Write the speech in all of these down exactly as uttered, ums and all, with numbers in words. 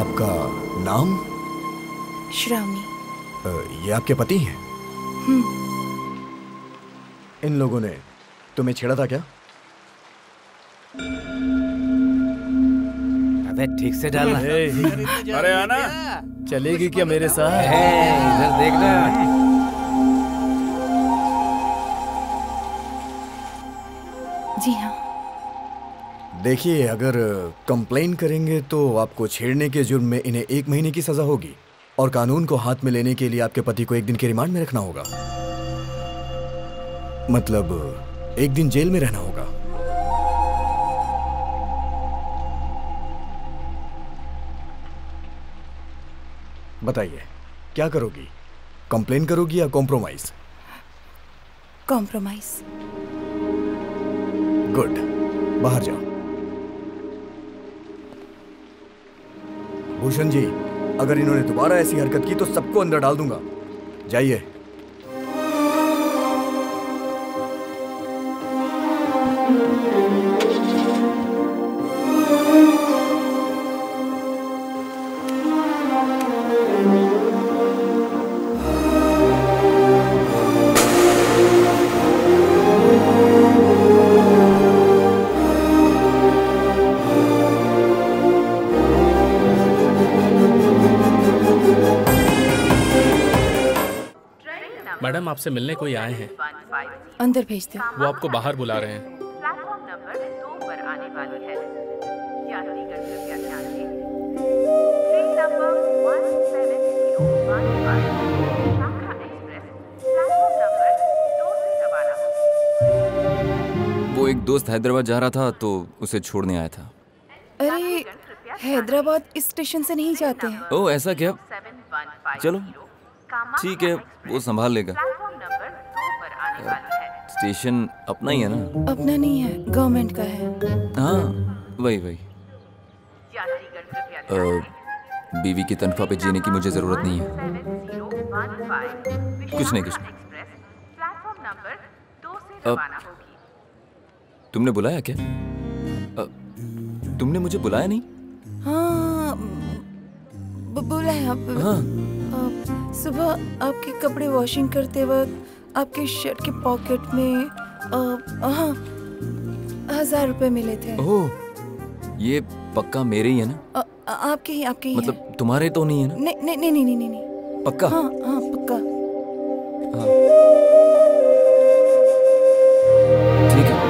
आपका नाम? श्रावणी। ये आपके पति हैं? हम्म। इन लोगों ने तुम्हें छेड़ा था क्या? अबे ठीक से डालना। अरे आना, चलेगी क्या मेरे साथ? इधर देखना। जी हाँ। देखिए, अगर कंप्लेन करेंगे तो आपको छेड़ने के जुर्म में इन्हें एक महीने की सजा होगी और कानून को हाथ में लेने के लिए आपके पति को एक दिन के रिमांड में रखना होगा। मतलब एक दिन जेल में रहना होगा। बताइए, क्या करोगी? कंप्लेन करोगी या कॉम्प्रोमाइज? कॉम्प्रोमाइज। गुड, बाहर जाओ। भूषण जी, अगर इन्होंने दोबारा ऐसी हरकत की तो सबको अंदर डाल दूंगा। जाइए। मैडम, आपसे मिलने कोई आए हैं। अंदर भेज दो। वो आपको बाहर बुला रहे हैं। प्लेटफॉर्म नंबर दो पर आने वाली है। यात्रीगण कृपया ध्यान दें। Train number one seven zero one five शाखा एक्सप्रेस प्लेटफॉर्म नंबर दो से रवाना होगी। वो एक दोस्त हैदराबाद जा रहा था तो उसे छोड़ने आया था। अरे, हैदराबाद इस स्टेशन से नहीं जाते हैं। ओह, ऐसा क्या? चलो ठीक है, वो संभाल लेगा। स्टेशन अपना ही है ना? अपना नहीं है, गवर्नमेंट का है। हाँ, वही वही। बीवी की तनख्वाह पे जीने की मुझे जरूरत नहीं है। कुछ नहीं कुछ नहीं। अब तुमने बुलाया क्या? आ, तुमने मुझे बुलाया नहीं? हाँ, बोला है आप। हाँ। सुबह आपके कपड़े वॉशिंग करते वक्त आपके शर्ट के पॉकेट में आ, हाँ, हजार रुपए मिले थे। ओह, ये पक्का मेरे ही है ना? आ, आ, आपके ही आपके ही मतलब है। तुम्हारे तो नहीं है ना? नहीं नहीं नहीं नहीं नहीं नहीं। पक्का? हाँ हाँ पक्का। हाँ ठीक है।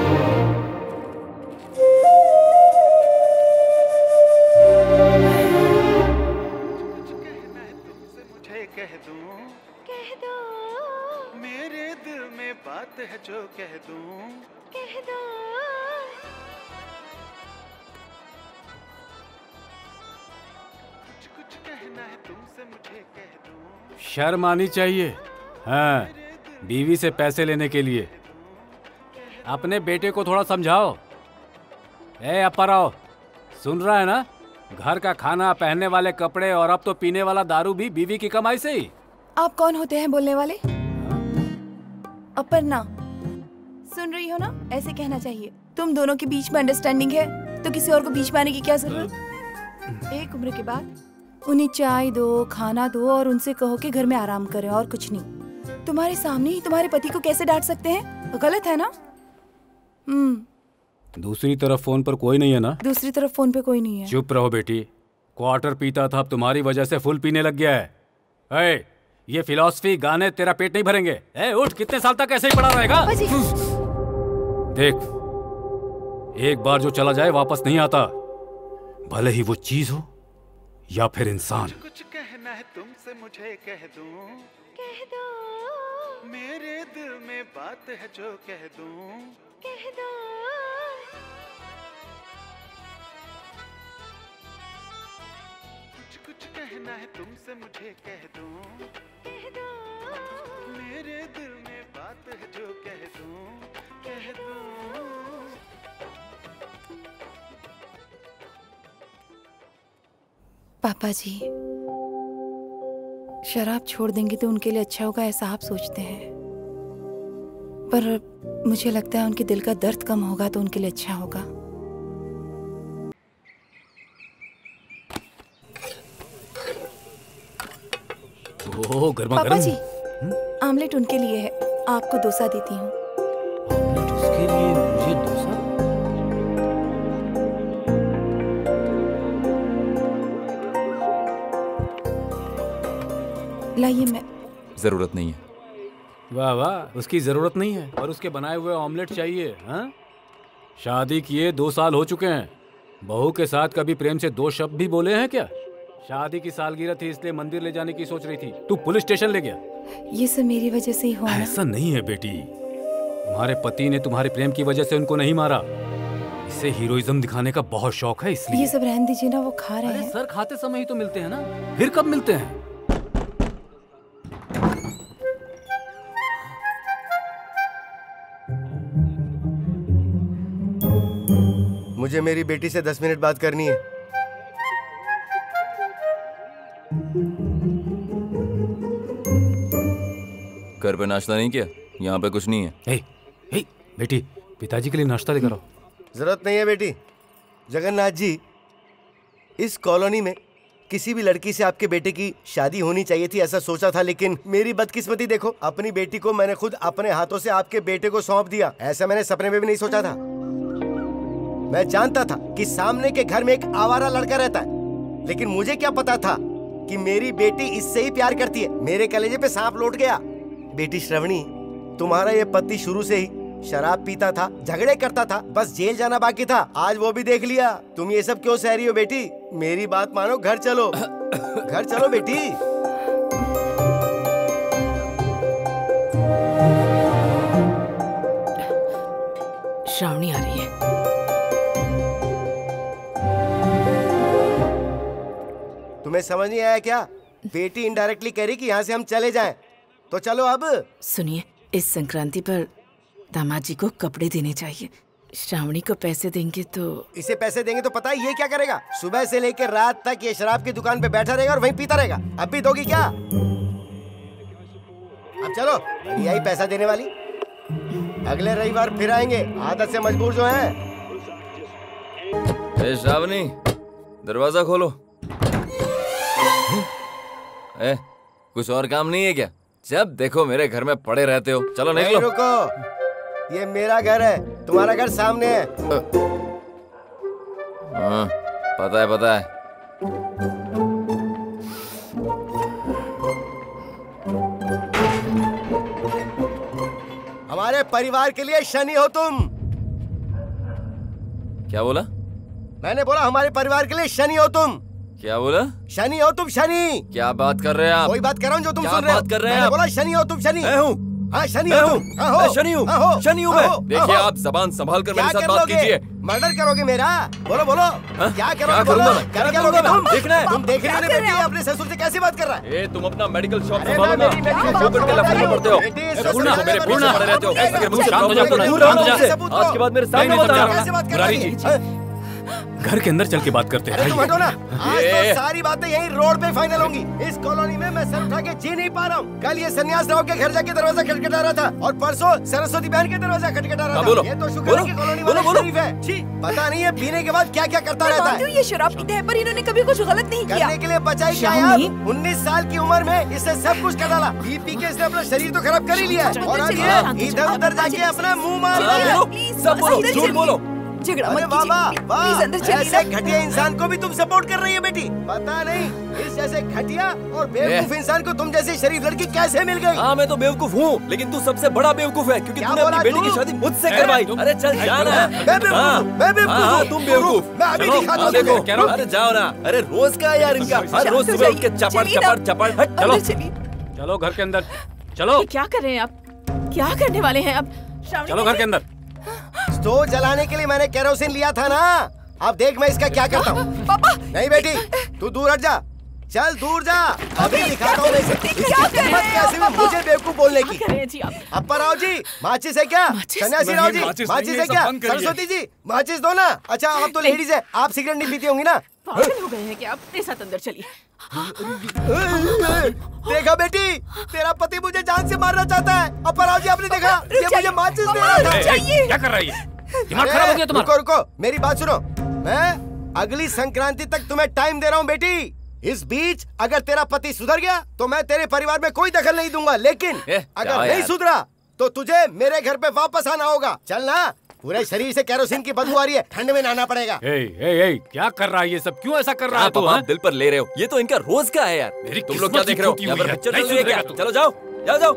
कह दूं, कह दो, मेरे दिल में बात है जो कह दूं, कह दो। कुछ कुछ कहना है तुमसे मुझे कह दूं। शर्म आनी चाहिए। हाँ, बीवी से पैसे लेने के लिए। अपने बेटे को थोड़ा समझाओ। ए अपराव, सुन रहा है ना? घर का खाना, पहनने वाले कपड़े और अब तो पीने वाला दारू भी बीवी की कमाई से ही। आप कौन होते हैं बोलने वाले? अपर्णा, सुन रही हो ना? ऐसे कहना चाहिए। तुम दोनों के बीच में अंडरस्टैंडिंग है तो किसी और को बीच में आने की क्या जरूरत? एक उम्र के बाद उन्हें चाय दो, खाना दो और उनसे कहो कि घर में आराम करें और कुछ नहीं। तुम्हारे सामने ही तुम्हारे पति को कैसे डांट सकते हैं? गलत है ना? हम्म। दूसरी तरफ फोन पर कोई नहीं है ना? दूसरी तरफ फोन पे कोई नहीं है। चुप रहो बेटी। क्वार्टर पीता था, अब तुम्हारी वजह से फुल पीने लग गया है। ए, ये फिलॉसफी गाने तेरा पेट नहीं भरेंगे। ए, उठ, कितने साल तक ऐसे ही पड़ा रहेगा? देख, एक बार जो चला जाए वापस नहीं आता, भले ही वो चीज हो या फिर इंसान। कुछ कहना है तुमसे मुझे कह दूं, कह दो, मेरे दिल में बात है जो कह दूं, कह दो। कुछ कुछ कहना है तुमसे मुझे कह दूं, कह दो, मेरे दिल में बात है जो कह दूं, कह दूं। पापा जी, शराब छोड़ देंगे तो उनके लिए अच्छा होगा ऐसा आप सोचते हैं, पर मुझे लगता है उनके दिल का दर्द कम होगा तो उनके लिए अच्छा होगा। ओह गर्मा पापा गर्म। जी, आमलेट उनके लिए है, आपको डोसा देती हूँ। ऑमलेट उसके लिए, मुझे डोसा। लाइए मैं। जरूरत नहीं है। वाह वाह, उसकी जरूरत नहीं है और उसके बनाए हुए ऑमलेट चाहिए। हाँ, शादी किए दो साल हो चुके हैं, बहू के साथ कभी प्रेम से दो शब्द भी बोले हैं क्या? शादी की सालगिरह थी इसलिए मंदिर ले जाने की सोच रही थी, तू पुलिस स्टेशन ले गया। ये सब मेरी वजह से ही हुआ ना। ऐसा नहीं है बेटी, तुम्हारे पति ने तुम्हारे प्रेम की वजह से उनको नहीं मारा, इसे हीरोइज्म दिखाने का बहुत शौक है इसलिए। ये सब रहने दीजिए ना, वो खा रहे अरे हैं। सर खाते समय ही तो मिलते हैं ना, फिर कब मिलते हैं? मुझे मेरी बेटी से दस मिनट बात करनी है। घर पे नाश्ता नहीं किया? यहाँ पे कुछ नहीं है। हे, हे, बेटी पिताजी के लिए नाश्ता लेकर आओ। जरूरत नहीं है बेटी। जगन्नाथ जी, इस कॉलोनी में किसी भी लड़की से आपके बेटे की शादी होनी चाहिए थी ऐसा सोचा था, लेकिन मेरी बदकिस्मती देखो, अपनी बेटी को मैंने खुद अपने हाथों से आपके बेटे को सौंप दिया। ऐसा मैंने सपने में भी नहीं सोचा था। मैं जानता था कि सामने के घर में एक आवारा लड़का रहता है, लेकिन मुझे क्या पता था कि मेरी बेटी इससे ही प्यार करती है। मेरे कलेजे पे सांप लौट गया। बेटी श्रवणी, तुम्हारा ये पति शुरू से ही शराब पीता था, झगड़े करता था, बस जेल जाना बाकी था। आज वो भी देख लिया। तुम ये सब क्यों सह रही हो बेटी? मेरी बात मानो, घर चलो। घर चलो बेटी। श्रावणी आ रही है। तुम्हें समझ नहीं आया क्या? बेटी इनडायरेक्टली कह रही कि यहाँ से हम चले जाएं। तो चलो अब। सुनिए, इस संक्रांति पर दामाद जी को कपड़े देने चाहिए। श्रावणी को पैसे देंगे तो। इसे पैसे देंगे तो पता है ये क्या करेगा? सुबह से लेकर रात तक ये शराब की दुकान पे बैठा रहेगा और वहीं पीता रहेगा। अब भी दोगी क्या? अब चलो, यही पैसा देने वाली। अगले रविवार फिर आएंगे, आदत से मजबूर जो है। ए श्रावणी, दरवाजा खोलो। ए, कुछ और काम नहीं है क्या? जब देखो मेरे घर में पड़े रहते हो। चलो निकलो। रुको, ये मेरा घर है, तुम्हारा घर सामने है। हाँ, पता है पता है। हमारे परिवार के लिए शनि हो तुम। क्या बोला? मैंने बोला हमारे परिवार के लिए शनि हो तुम। क्या बोला? शनि हो तुम, शनि। क्या बात कर रहे हैं आप? वही बात कर रहा हूँ जो तुम क्या सुन रहे हो। बात कर रहे हैं मैंने आप? बोला शनि हो तुम, शनि। मैं हूँ। हाँ, शनि मैं हो हूँ। तुम। हाँ, हो। मैं शनि हूँ। हाँ, हो। शनि हूँ हाँ, मैं। हो। देखिए, हाँ, हो। आप जबान संभाल कर क्या मेरे साथ कर बात लोगे? कीजिए। मर्डर करोगे मेरा? बोलो बोलो। क्या करोगे? क्या बोलो। करूंगा मैं? क्या क्या करोगे करूंगा तुम? मैं? देखना है। तुम देख रहे हो ना क्या कर बेटी रहे हो? अपने ससुर से कैसी बात कर रहा है? ए, तुम अपना मेडिकल शॉप अरे संभालो मैं ना। मेरी मेडिकल क्यों शॉप करके लफड़े में पड़ते हो? बेटी, ए, ससुर पूर्णा, से मेरे मेरे पूर्णा मुंह पड़े रहते हो। से इसके मुंह से शांत हो जाओ, दूर शांत रहो हो मुझसे। जाओ। आज के बाद मेरे सामने नहीं, मत नहीं, आना। कैसे बात कर मुरारी रही जी। है? घर के अंदर चल के बात करते अरे तुम हटो ना। हैं। आज ए, तो सारी बातें यहीं रोड पे फाइनल होंगी। इस कॉलोनी में मैं सर उठा के जी नहीं पा रहा हूँ। कल ये सन्यास राव के घर जाके दरवाजा खटखटा रहा था और परसों सरस्वती बहन के दरवाजा खटखटा रहा हाँ, था। बोलो। ये तो शुक्र बोलो। है कि कॉलोनी बोलो, वाला बोलो। शरीफ है। छी, पता नहीं है पीने के बाद क्या क्या करता रहता मानती है। हूँ ये शराब की तह पर इन्होंने कभी कुछ गलत नहीं किया। करने के लिए बचाई क्या यार? उन्नीस साल की उम्र में इसने सब कुछ कर डाला। पी पी के इसने अपना शरीर तो खराब कर ही लिया है और अब ये इधर उधर जाके अपना मुंह मार रहा है। बोलो, प्लीज, सब बोलो, अंदर झूठ चलिए। बोलो। झगड़ा अरे मत वाह वाह कीजिए। वाह, प्लीज अंदर चलिए ऐसे ना। घटिया इंसान को भी तुम सपोर्ट कर रही है बेटी। पता नहीं इस जैसे घटिया और बेवकूफ इंसान को तुम जैसी शरीफ लड़की कैसे मिल गई। हाँ, मैं तो बेवकूफ हूँ, लेकिन तू सबसे बड़ा बेवकूफ है क्योंकि क्या तूने अपनी बोला बेटी तू? की शादी मुझसे करवाई। अरे चल जाना। मैं बेवकूफ हाँ, हूँ, मैं बेवकूफ हाँ, हूँ। तुम बेवकूफ। मैं अभी चलो, दिखाता हाँ, हूँ देखो, तुझे। अरे जाओ ना। अरे रोज का है यार इनका, हर रोज सुबह उठ के चपड़ चपड़ चपड़। हट, चलो अंदर चलिए। चलो घर के अंदर चलो। ये क्या कर रहे हैं आप? क्या करने वाले हैं अब? श्रावणी चलो घर के अंदर। स्टोव जलाने के लिए मैंने केरोसिन लिया था ना। अब देख मैं इसका क्या करता हूँ। पापा, नहीं बेटी, तू दूर हट जा। चल दूर जा। अभी दिखाता हूँ मैं इसे। इसकी क्या कर रहे हिम्मत हैं कैसे हुई पापा? मुझे बेवकूफ बोलने की। क्या कर रहे हैं जी आप? अप्पा राव जी, माचिस है क्या? माचिस? सन्यासी राव जी, नहीं, माचिस माचिस नहीं है है, क्या? सब बंद करिए। सरस्वती जी, माचिस दो ना। अच्छा आप तो लेडीज है, आप सिगरेट नहीं पीती होंगी ना? पागल हो गए हैं क्या आप? मेरे साथ अंदर चलिए। देखा बेटी, तेरा पति मुझे जान से मारना चाहता है। अप्पा राव जी आपने देखा, ये मुझे माचिस दे रहा था। ए, ए, क्या कर रहा है ये? दिमाग खराब हो गया तुम्हारा? रुको रुको, मेरी बात सुनो। मैं अगली संक्रांति तक तुम्हें टाइम दे रहा हूँ बेटी। इस बीच अगर तेरा पति सुधर गया तो मैं तेरे परिवार में कोई दखल नहीं दूंगा, लेकिन अगर नहीं सुधरा तो तुझे मेरे घर पे वापस आना होगा। चल ना, पूरे शरीर से केरोसिन की बदबू आ रही है, ठंड में नहाना पड़ेगा। ए, ए, ए, क्या कर रहा है ये सब? क्यों ऐसा कर रहा है तू? आप दिल पर ले रहे हो, ये तो इनका रोज का है यार। मेरी तुम लोग क्या देख रहे हो? यहाँ पर पिक्चर चल रही है क्या? चलो जाओ जाओ जाओ।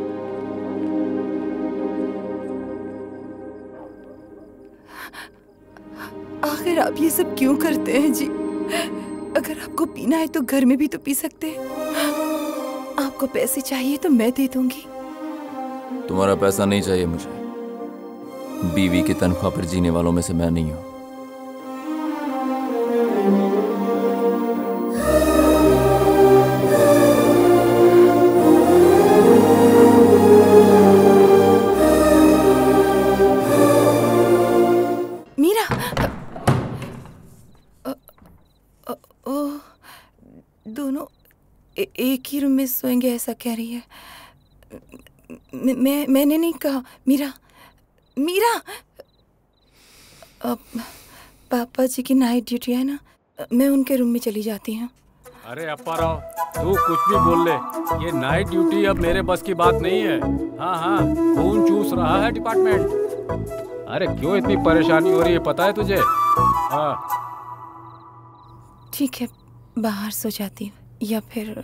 आखिर आप ये सब क्यों करते हैं जी? अगर आपको पीना है तो घर में भी तो पी सकते हैं। आपको पैसे चाहिए तो मैं दे दूंगी। तुम्हारा पैसा नहीं चाहिए मुझे। बीवी की तनख्वाह पर जीने वालों में से मैं नहीं हूं। मीरा, अ, अ, ओ, दोनों ए, एक ही रूम में सोएंगे ऐसा कह रही है। मैं, मैं मैंने नहीं कहा। मीरा मीरा, अब पापा जी की नाइट ड्यूटी है ना, मैं उनके रूम में चली जाती हूँ। अरे अप्पा राव, तू कुछ भी बोल ले, ये नाइट ड्यूटी अब मेरे बस की बात नहीं है। हाँ हाँ, खून चूस रहा है डिपार्टमेंट। अरे क्यों इतनी परेशानी हो रही है, पता है तुझे? हाँ ठीक है, बाहर सो जाती हूँ या फिर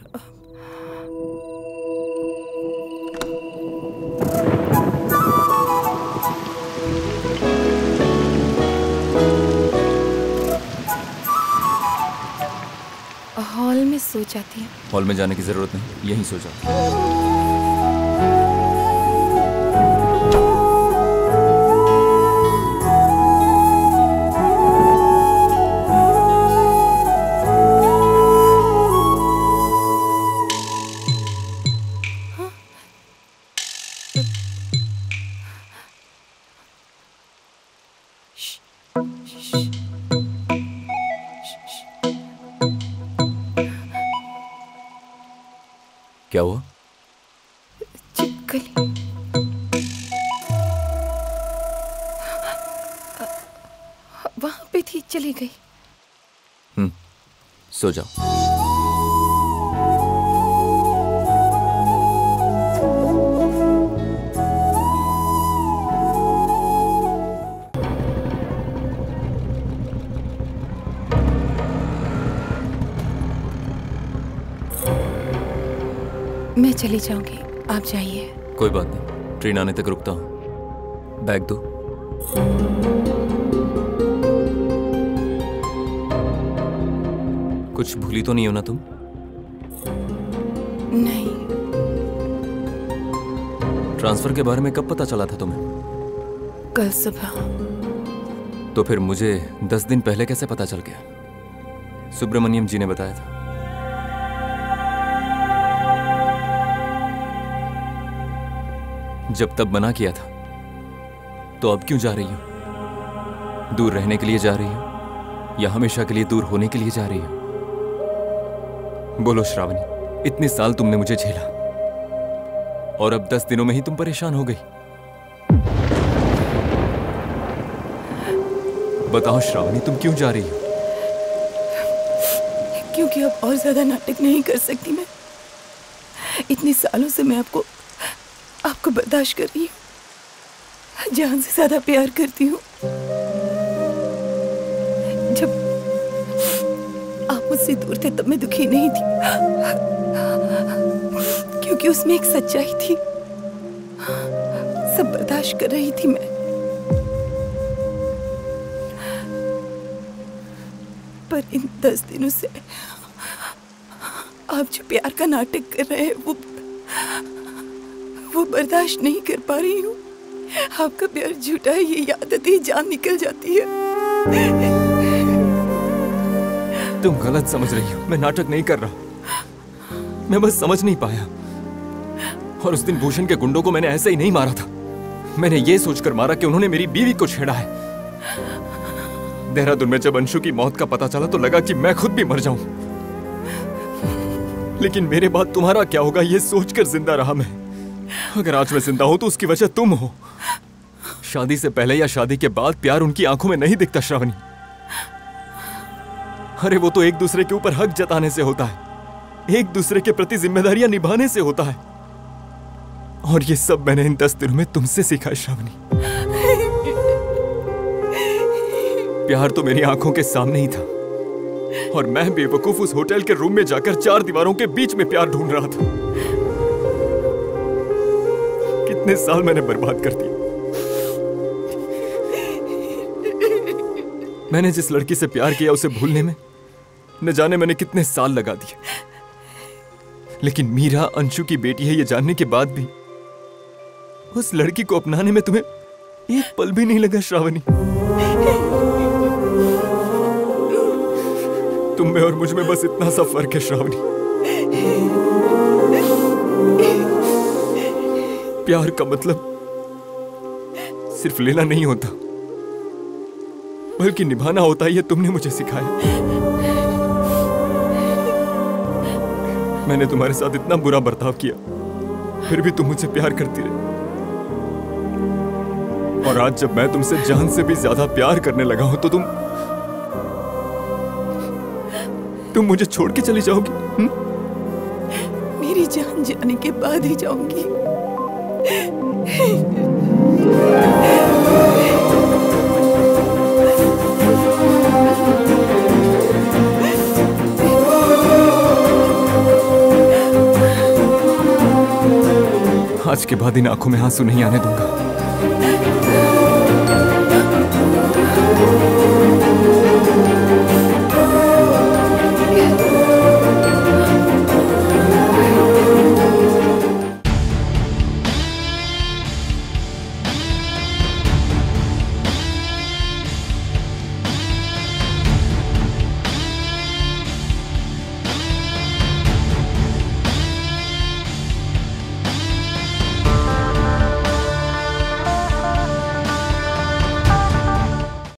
हॉल में सो जाती हूँ। हॉल में जाने की जरूरत नहीं, यहीं सो जाओ। क्या हुआ? चिपकली। वहां पे थी, चली गई। हम्म, सो जाओ। मैं चली जाऊंगी, आप जाइए। कोई बात नहीं, ट्रेन आने तक रुकता हूँ। बैग दो। कुछ भूली तो नहीं हो ना तुम? नहीं। ट्रांसफर के बारे में कब पता चला था तुम्हें? कल सुबह। तो फिर मुझे दस दिन पहले कैसे पता चल गया? सुब्रमण्यम जी ने बताया था। जब तब मना किया था, तो अब क्यों जा रही हो? दूर रहने के लिए जा रही हो या हमेशा के लिए दूर होने के लिए जा रही हो? बोलो श्रावणी, इतने साल तुमने मुझे झेला और अब दस दिनों में ही तुम परेशान हो गई। बताओ श्रावणी, तुम क्यों जा रही हो? क्योंकि अब और ज्यादा नाटक नहीं कर सकती मैं। इतने सालों से मैं आपको आपको बर्दाश्त कर रही हूँ, जान से ज्यादा प्यार करती हूँ। जब आप मुझसे दूर थे तब मैं दुखी नहीं थी, क्योंकि उसमें एक सच्चाई थी। सब बर्दाश्त कर रही थी मैं। पर इन दस दिनों से आप जो प्यार का नाटक कर रहे हैं वो वो बर्दाश्त नहीं कर पा रही हूँ। आपका प्यार झूठा है, ये याद आती ही जान निकल जाती है। तुम गलत समझ रही हो, मैं नाटक नहीं कर रहा, मैं बस समझ नहीं पाया। और उस दिन भूषण के गुंडों को मैंने ऐसे ही नहीं मारा था, मैंने ये सोचकर मारा कि उन्होंने मेरी बीवी को छेड़ा है। देहरादून में जब अंशु की मौत का पता चला तो लगा कि मैं खुद भी मर जाऊं, लेकिन मेरे बाद तुम्हारा क्या होगा ये सोचकर जिंदा रहा मैं। अगर आज मैं जिंदा हूं तो उसकी वजह तुम हो। शादी से पहले या शादी के बाद प्यार उनकी आंखों में नहीं दिखता श्रावणी। अरे वो तो एक दूसरे के ऊपर हक जताने से होता है, एक दूसरे के प्रति जिम्मेदारियां निभाने से होता है। और ये सब मैंने इन दस दिनों में तुमसे सीखा है श्रावणी। प्यार तो मेरी आंखों के सामने ही था और मैं बेवकूफ उस होटल के रूम में जाकर चार दीवारों के बीच में प्यार ढूंढ रहा था। कितने साल मैंने बर्बाद कर दिए। मैंने जिस लड़की से प्यार किया उसे भूलने में न जाने मैंने कितने साल लगा दिए। लेकिन मीरा अंशु की बेटी है ये जानने के बाद भी उस लड़की को अपनाने में तुम्हें एक पल भी नहीं लगा श्रावणी। तुम में और मुझ में बस इतना सा फर्क है श्रावणी। प्यार का मतलब सिर्फ लेना नहीं होता बल्कि निभाना होता है, ये तुमने मुझे सिखाया। मैंने तुम्हारे साथ इतना बुरा बर्ताव किया फिर भी तुम मुझसे प्यार करती रही। और आज जब मैं तुमसे जान से भी ज्यादा प्यार करने लगा हूं तो तुम तुम मुझे छोड़ के चली जाओगी? हुँ? मेरी जान जाने के बाद ही जाऊंगी। आज के बाद इन आंखों में आंसू नहीं आने दूंगा।